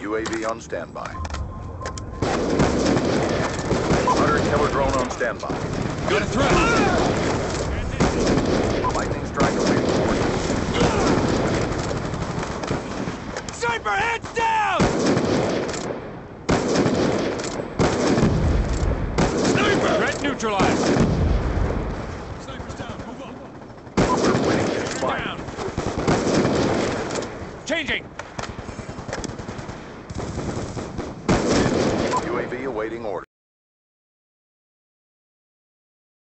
UAV on standby. Hunter killer drone on standby. Got a threat! Lightning strike awaiting orders. Sniper, heads down! Sniper! Threat neutralized. Sniper's down, move up. We're winning this fight. Down. Changing! UAV awaiting orders.